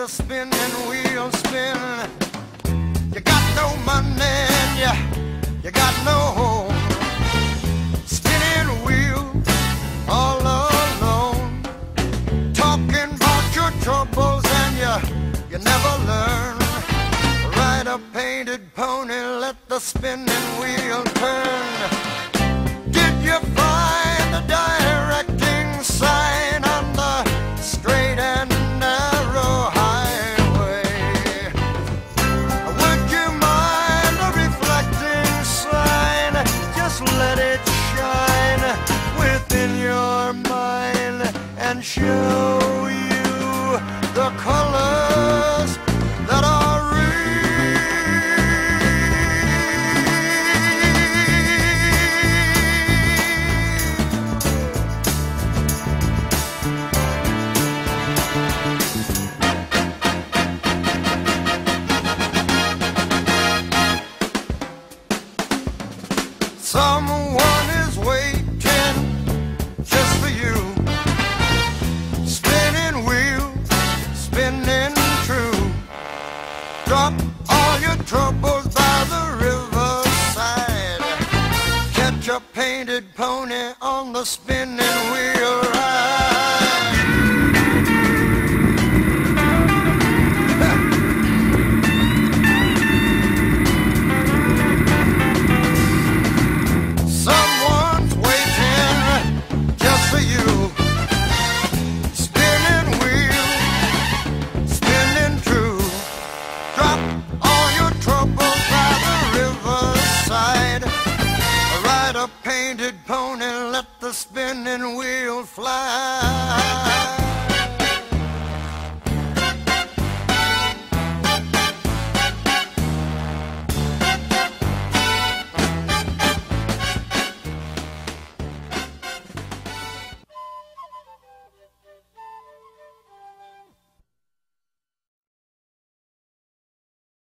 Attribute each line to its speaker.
Speaker 1: the spinning wheel spin. You got no money and you got no home. Spinning wheel all alone. Talking about your troubles and you never learn. Ride a painted pony, let the spinning wheel turn. Did you find the directing sign on the straight and narrow highway? Would you mind the reflecting sign? Just let it shine within your mind and show you the colors that are real. Someone is waiting just for you. Spinning wheel, spinning true. Drop all your troubles by the riverside. Catch a painted pony on the spinning wheel ride. Someone's waiting just for you. Spinning wheel, spinning true. Drop all your troubles by the riverside. Ride a painted pony, let the spinning wheel fly.